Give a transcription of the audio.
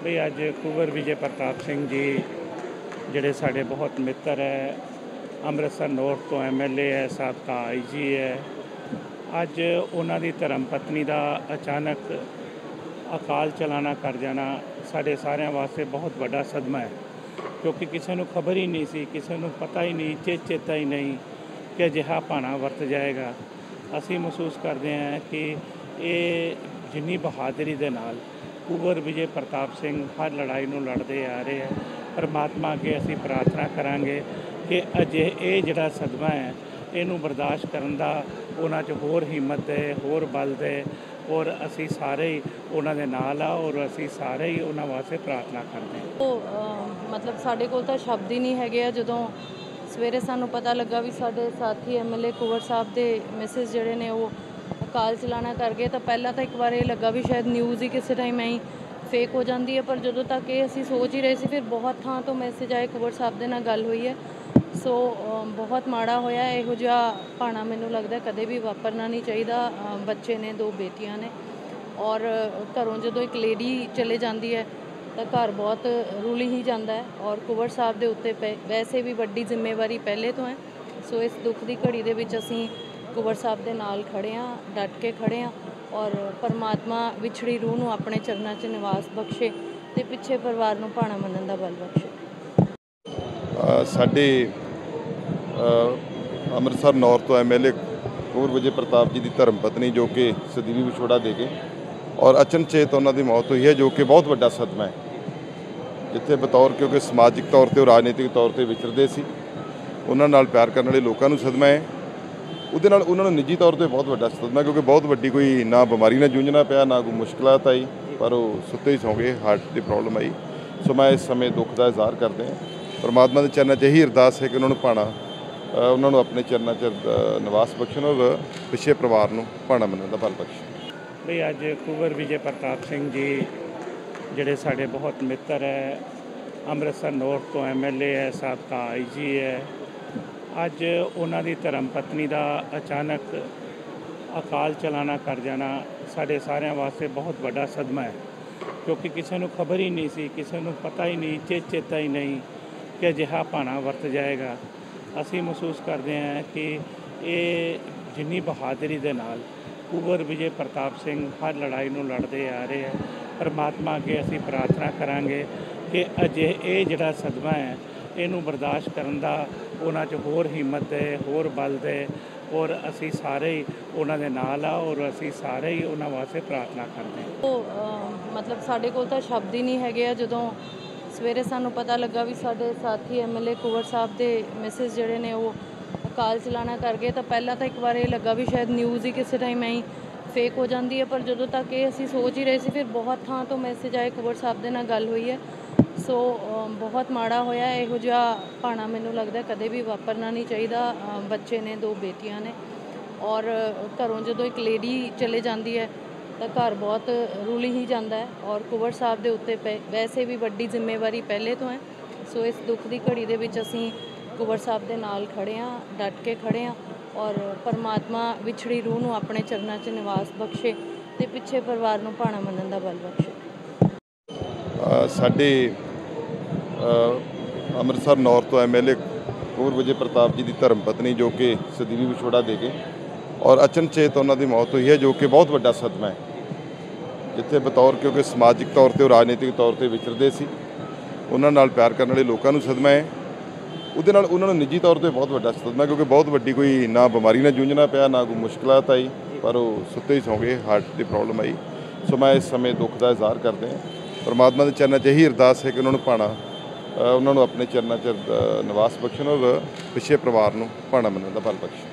ਵੀ ਅੱਜ ਕੁੰਵਰ ਵਿਜੇ ਪ੍ਰਤਾਪ ਸਿੰਘ ਜੀ ਜਿਹੜੇ ਸਾਡੇ ਬਹੁਤ ਮਿੱਤਰ ਹੈ, ਅੰਮ੍ਰਿਤਸਰ ਨੌਰਥ ਤੋਂ ਐਮਐਲਏ ਹੈ, ਸਾਬਕਾ ਆਈਜੀ ਹੈ। ਅੱਜ ਉਹਨਾਂ ਦੀ ਧਰਮ ਪਤਨੀ ਦਾ ਅਚਾਨਕ ਅਕਾਲ ਚਲਾਣਾ ਕਰ ਜਾਣਾ ਸਾਡੇ ਸਾਰਿਆਂ ਵਾਸਤੇ ਬਹੁਤ ਵੱਡਾ ਸਦਮਾ ਹੈ, ਕਿਉਂਕਿ ਕਿਸੇ ਨੂੰ ਖਬਰ ਹੀ ਨਹੀਂ ਸੀ, ਕਿਸੇ ਨੂੰ ਪਤਾ ਹੀ ਨਹੀਂ, ਚੇਤਾ ਹੀ ਨਹੀਂ ਕਿ ਅਜਿਹਾ ਭਾਣਾ ਵਰਤ ਜਾਏਗਾ। ਅਸੀਂ ਮਹਿਸੂਸ ਕਰਦੇ ਹਾਂ ਕਿ ਇਹ ਜਿੰਨੀ ਬਹਾਦਰੀ ਦੇ ਨਾਲ ਕੁੰਵਰ ਵਿਜੇ ਪ੍ਰਤਾਪ ਸਿੰਘ ਹਰ ਲੜਾਈ ਨੂੰ ਲੜਦੇ ਆ ਰਹੇ ਹੈ, ਪਰਮਾਤਮਾ ਅੱਗੇ ਅਸੀਂ ਪ੍ਰਾਰਥਨਾ ਕਰਾਂਗੇ ਕਿ ਅਜੇ ਇਹ ਜਿਹੜਾ ਸਦਮਾ ਹੈ ਇਹਨੂੰ ਬਰਦਾਸ਼ਤ ਕਰਨ ਦਾ ਉਹਨਾਂ 'ਚ ਹੋਰ ਹਿੰਮਤ ਦੇ, ਹੋਰ ਬਲ ਦੇ, ਔਰ ਅਸੀਂ ਸਾਰੇ ਹੀ ਉਹਨਾਂ ਦੇ ਨਾਲ ਆ, ਔਰ ਅਸੀਂ ਸਾਰੇ ਹੀ ਉਹਨਾਂ ਵਾਸਤੇ ਪ੍ਰਾਰਥਨਾ ਕਰਦੇ ਹਾਂ। ਮਤਲਬ ਸਾਡੇ ਕੋਲ ਤਾਂ ਸ਼ਬਦ ਹੀ ਨਹੀਂ ਹੈਗੇ ਆ। ਜਦੋਂ ਸਵੇਰੇ ਸਾਨੂੰ ਪਤਾ ਲੱਗਾ ਵੀ ਸਾਡੇ ਸਾਥੀ ਐਮਐਲਏ ਕੁੰਵਰ ਸਾਹਿਬ ਦੇ ਮਿਸਿਸ ਜਿਹੜੇ ਨੇ ਉਹ ਅਕਾਲ ਚਲਾਣਾ ਕਰ ਗਏ, ਤਾਂ ਪਹਿਲਾਂ ਤਾਂ ਇੱਕ ਵਾਰ ਇਹ ਲੱਗਾ ਵੀ ਸ਼ਾਇਦ ਨਿਊਜ਼ ਹੀ ਕਿਸੇ ਟਾਈਮ ਐਂ ਫੇਕ ਹੋ ਜਾਂਦੀ ਹੈ, ਪਰ ਜਦੋਂ ਤੱਕ ਇਹ ਅਸੀਂ ਸੋਚ ਹੀ ਰਹੇ ਸੀ, ਫਿਰ ਬਹੁਤ ਥਾਂ ਤੋਂ ਮੈਸੇਜ ਆਏ, ਕੁੰਵਰ ਸਾਹਿਬ ਦੇ ਨਾਲ ਗੱਲ ਹੋਈ ਹੈ। ਸੋ ਬਹੁਤ ਮਾੜਾ ਹੋਇਆ। ਇਹੋ ਜਿਹਾ ਭਾਣਾ ਮੈਨੂੰ ਲੱਗਦਾ ਕਦੇ ਵੀ ਵਾਪਰਨਾ ਨਹੀਂ ਚਾਹੀਦਾ। ਬੱਚੇ ਨੇ, 2 ਬੇਟੀਆਂ ਨੇ, ਔਰ ਘਰੋਂ ਜਦੋਂ ਇੱਕ ਲੇਡੀ ਚਲੇ ਜਾਂਦੀ ਹੈ ਤਾਂ ਘਰ ਬਹੁਤ ਰੁਲ ਹੀ ਜਾਂਦਾ ਹੈ। ਔਰ ਕੁੰਵਰ ਸਾਹਿਬ ਦੇ ਉੱਤੇ ਵੈਸੇ ਵੀ ਵੱਡੀ ਜ਼ਿੰਮੇਵਾਰੀ ਪਹਿਲੇ ਤੋਂ ਹੈ। ਸੋ ਇਸ ਦੁੱਖ ਦੀ ਘੜੀ ਦੇ ਵਿੱਚ ਅਸੀਂ ਕੁੰਵਰ ਸਾਹਿਬ ਦੇ ਨਾਲ ਖੜ੍ਹੇ ਹਾਂ, ਡਟ ਕੇ ਖੜ੍ਹੇ ਹਾਂ, ਔਰ ਪਰਮਾਤਮਾ ਵਿਛੜੀ ਰੂਹ ਨੂੰ ਆਪਣੇ ਚਰਨਾਂ 'ਚ ਨਿਵਾਸ ਬਖਸ਼ੇ ਅਤੇ ਪਿੱਛੇ ਪਰਿਵਾਰ ਨੂੰ ਭਾਣਾ ਮੰਨਣ ਦਾ ਬਲ ਬਖਸ਼ੇ। ਸਾਡੇ ਅੰਮ੍ਰਿਤਸਰ ਨੌਰਥ ਤੋਂ ਐਮਐਲਏ ਕੁੰਵਰ ਵਿਜੇ ਪ੍ਰਤਾਪ ਜੀ ਦੀ ਧਰਮ ਪਤਨੀ ਜੋ ਕਿ ਸਦੀਵੀ ਵਿਛੋੜਾ ਦੇ ਕੇ ਔਰ ਅਚਨਚੇਤ ਉਹਨਾਂ ਦੀ ਮੌਤ ਹੋਈ ਹੈ, ਜੋ ਕਿ ਬਹੁਤ ਵੱਡਾ ਸਦਮਾ ਹੈ। ਜਿੱਥੇ ਬਤੌਰ ਕਿਉਂਕਿ ਸਮਾਜਿਕ ਤੌਰ 'ਤੇ, ਰਾਜਨੀਤਿਕ ਤੌਰ 'ਤੇ ਵਿਚਰਦੇ ਸੀ, ਉਹਨਾਂ ਨਾਲ ਪਿਆਰ ਕਰਨ ਵਾਲੇ ਲੋਕਾਂ ਨੂੰ ਸਦਮਾ ਹੈ। ਉਹਦੇ ਨਾਲ ਉਹਨਾਂ ਨੂੰ ਨਿੱਜੀ ਤੌਰ 'ਤੇ ਬਹੁਤ ਵੱਡਾ ਸਦਮਾ, ਕਿਉਂਕਿ ਬਹੁਤ ਵੱਡੀ ਕੋਈ ਨਾ ਬਿਮਾਰੀ ਨਾਲ ਜੂਝਣਾ ਪਿਆ, ਨਾ ਕੋਈ ਮੁਸ਼ਕਿਲਾਤ ਆਈ, ਪਰ ਉਹ ਸੁੱਤੇ ਹੀ ਸੌਂ ਗਏ, ਹਾਰਟ ਦੀ ਪ੍ਰੋਬਲਮ ਆਈ। ਸੋ ਮੈਂ ਇਸ ਸਮੇਂ ਦੁੱਖ ਦਾ ਇਜ਼ਹਾਰ ਕਰਦੇ ਹਾਂ। ਪਰਮਾਤਮਾ ਦੇ ਚਰਨਾਂ 'ਚ ਇਹੀ ਅਰਦਾਸ ਹੈ ਕਿ ਉਹਨਾਂ ਨੂੰ ਭਾਣਾ, ਉਹਨਾਂ ਨੂੰ ਆਪਣੇ ਚਰਨਾਂ 'ਚ ਨਿਵਾਸ ਬਖਸ਼ਣ, ਔਰ ਪਿੱਛੇ ਪਰਿਵਾਰ ਨੂੰ ਭਾਣਾ ਮੰਨਣ ਦਾ ਬਲ ਬਖਸ਼ਣ। ਵੀ ਅੱਜ ਕੁੰਵਰ ਵਿਜੇ ਪ੍ਰਤਾਪ ਸਿੰਘ ਜੀ ਜਿਹੜੇ ਸਾਡੇ ਬਹੁਤ ਮਿੱਤਰ ਹੈ, ਅੰਮ੍ਰਿਤਸਰ ਨੌਰਥ ਤੋਂ ਐਮਐਲਏ ਹੈ, ਸਾਬਕਾ ਆਈਜੀ ਹੈ। ਅੱਜ ਉਹਨਾਂ ਦੀ ਧਰਮ ਪਤਨੀ ਦਾ ਅਚਾਨਕ ਅਕਾਲ ਚਲਾਣਾ ਕਰ ਜਾਣਾ ਸਾਡੇ ਸਾਰਿਆਂ ਵਾਸਤੇ ਬਹੁਤ ਵੱਡਾ ਸਦਮਾ ਹੈ, ਕਿਉਂਕਿ ਕਿਸੇ ਨੂੰ ਖਬਰ ਹੀ ਨਹੀਂ ਸੀ, ਕਿਸੇ ਨੂੰ ਪਤਾ ਹੀ ਨਹੀਂ, ਚੇਤਾ ਹੀ ਨਹੀਂ ਕਿ ਅਜਿਹਾ ਭਾਣਾ ਵਰਤ ਜਾਏਗਾ। ਅਸੀਂ ਮਹਿਸੂਸ ਕਰਦੇ ਹਾਂ ਕਿ ਇਹ ਜਿੰਨੀ ਬਹਾਦਰੀ ਦੇ ਨਾਲ ਕੁੰਵਰ ਵਿਜੇ ਪ੍ਰਤਾਪ ਸਿੰਘ ਹਰ ਲੜਾਈ ਨੂੰ ਲੜਦੇ ਆ ਰਹੇ ਹੈ, ਪਰਮਾਤਮਾ ਅੱਗੇ ਅਸੀਂ ਪ੍ਰਾਰਥਨਾ ਕਰਾਂਗੇ ਕਿ ਅਜੇ ਇਹ ਜਿਹੜਾ ਸਦਮਾ ਹੈ ਇਹਨੂੰ ਬਰਦਾਸ਼ਤ ਕਰਨ ਦਾ ਉਹਨਾਂ 'ਚ ਹੋਰ ਹਿੰਮਤ ਦੇ, ਹੋਰ ਬਲ ਦੇ, ਔਰ ਅਸੀਂ ਸਾਰੇ ਹੀ ਉਹਨਾਂ ਦੇ ਨਾਲ ਆ, ਔਰ ਅਸੀਂ ਸਾਰੇ ਹੀ ਉਹਨਾਂ ਵਾਸਤੇ ਪ੍ਰਾਰਥਨਾ ਕਰਦੇ ਹਾਂ। ਮਤਲਬ ਸਾਡੇ ਕੋਲ ਤਾਂ ਸ਼ਬਦ ਹੀ ਨਹੀਂ ਹੈਗੇ ਆ। ਜਦੋਂ ਸਵੇਰੇ ਸਾਨੂੰ ਪਤਾ ਲੱਗਾ ਵੀ ਸਾਡੇ ਸਾਥੀ ਐਮਐਲਏ ਕੁੰਵਰ ਸਾਹਿਬ ਦੇ ਮਿਸਿਸ ਜਿਹੜੇ ਨੇ ਉਹ ਅਕਾਲ ਚਲਾਣਾ ਕਰ ਗਏ, ਤਾਂ ਪਹਿਲਾਂ ਤਾਂ ਇੱਕ ਵਾਰ ਇਹ ਲੱਗਾ ਵੀ ਸ਼ਾਇਦ ਨਿਊਜ਼ ਹੀ ਕਿਸੇ ਟਾਈਮ ਐਂ ਫੇਕ ਹੋ ਜਾਂਦੀ ਹੈ, ਪਰ ਜਦੋਂ ਤੱਕ ਇਹ ਅਸੀਂ ਸੋਚ ਹੀ ਰਹੇ ਸੀ, ਫਿਰ ਬਹੁਤ ਥਾਂ ਤੋਂ ਮੈਸੇਜ ਆਏ, ਕੁੰਵਰ ਸਾਹਿਬ ਦੇ ਨਾਲ ਗੱਲ ਹੋਈ ਹੈ। ਸੋ ਬਹੁਤ ਮਾੜਾ ਹੋਇਆ। ਇਹੋ ਜਿਹਾ ਭਾਣਾ ਮੈਨੂੰ ਲੱਗਦਾ ਕਦੇ ਵੀ ਵਾਪਰਨਾ ਨਹੀਂ ਚਾਹੀਦਾ। ਬੱਚੇ ਨੇ, 2 ਬੇਟੀਆਂ ਨੇ, ਔਰ ਘਰੋਂ ਜਦੋਂ ਇੱਕ ਲੇਡੀ ਚਲੇ ਜਾਂਦੀ ਹੈ ਤਾਂ ਘਰ ਬਹੁਤ ਰੁਲ ਹੀ ਜਾਂਦਾ ਹੈ। ਔਰ ਕੁੰਵਰ ਸਾਹਿਬ ਦੇ ਉੱਤੇ ਵੈਸੇ ਵੀ ਵੱਡੀ ਜ਼ਿੰਮੇਵਾਰੀ ਪਹਿਲੇ ਤੋਂ ਹੈ। ਸੋ ਇਸ ਦੁੱਖ ਦੀ ਘੜੀ ਦੇ ਵਿੱਚ ਅਸੀਂ ਕੁੰਵਰ ਸਾਹਿਬ ਦੇ ਨਾਲ ਖੜ੍ਹੇ ਹਾਂ, ਡਟ ਕੇ ਖੜ੍ਹੇ ਹਾਂ, ਔਰ ਪਰਮਾਤਮਾ ਵਿਛੜੀ ਰੂਹ ਨੂੰ ਆਪਣੇ ਚਰਨਾਂ 'ਚ ਨਿਵਾਸ ਬਖਸ਼ੇ ਅਤੇ ਪਿੱਛੇ ਪਰਿਵਾਰ ਨੂੰ ਭਾਣਾ ਮੰਨਣ ਦਾ ਬਲ ਬਖਸ਼ੇ। ਸਾਡੇ ਅੰਮ੍ਰਿਤਸਰ ਨੌਰਥ ਤੋਂ ਐਮਐਲਏ ਕੁੰਵਰ ਵਿਜੇ ਪ੍ਰਤਾਪ ਜੀ ਦੀ ਧਰਮ ਪਤਨੀ ਜੋ ਕਿ ਸਦੀਵੀ ਵਿਛੋੜਾ ਦੇ ਕੇ ਔਰ ਅਚਨਚੇਤ ਉਹਨਾਂ ਦੀ ਮੌਤ ਹੋਈ ਹੈ, ਜੋ ਕਿ ਬਹੁਤ ਵੱਡਾ ਸਦਮਾ ਹੈ। ਜਿੱਥੇ ਬਤੌਰ ਕਿਉਂਕਿ ਸਮਾਜਿਕ ਤੌਰ 'ਤੇ, ਰਾਜਨੀਤਿਕ ਤੌਰ 'ਤੇ ਵਿਚਰਦੇ ਸੀ, ਉਹਨਾਂ ਨਾਲ ਪਿਆਰ ਕਰਨ ਵਾਲੇ ਲੋਕਾਂ ਨੂੰ ਸਦਮਾ ਹੈ। ਉਹਦੇ ਨਾਲ ਉਹਨਾਂ ਨੂੰ ਨਿੱਜੀ ਤੌਰ 'ਤੇ ਬਹੁਤ ਵੱਡਾ ਸਦਮਾ, ਕਿਉਂਕਿ ਬਹੁਤ ਵੱਡੀ ਕੋਈ ਨਾ ਬਿਮਾਰੀ ਨਾਲ ਜੂਝਣਾ ਪਿਆ, ਨਾ ਕੋਈ ਮੁਸ਼ਕਿਲਾਤ ਆਈ, ਪਰ ਉਹ ਸੁੱਤੇ ਹੀ ਸੌਂ ਗਏ, ਹਾਰਟ ਦੀ ਪ੍ਰੋਬਲਮ ਆਈ। ਸੋ ਮੈਂ ਇਸ ਸਮੇਂ ਦੁੱਖ ਦਾ ਇਜ਼ਹਾਰ ਕਰਦੇ ਹਾਂ। ਪਰਮਾਤਮਾ ਦੇ ਚਰਨਾਂ 'ਚ ਇਹੀ ਅਰਦਾਸ ਹੈ ਕਿ ਉਹਨਾਂ ਨੂੰ ਭਾਣਾ, ਉਹਨਾਂ ਨੂੰ ਆਪਣੇ ਚਰਨਾਂ 'ਚ ਨਿਵਾਸ ਬਖਸ਼ਣ, ਔਰ ਪਿੱਛੇ ਪਰਿਵਾਰ ਨੂੰ ਭਾਣਾ ਮੰਨਣ ਦਾ ਬਲ ਬਖਸ਼ਣ।